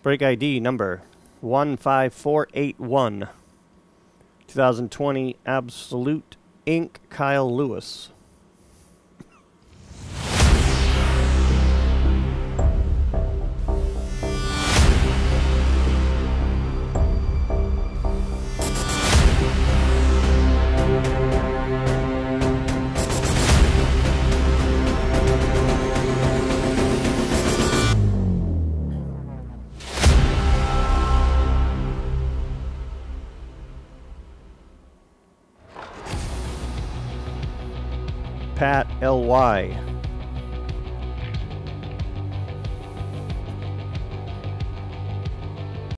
Break ID number 15481. 2020 Absolute Inc. Kyle Lewis. Pat L.Y.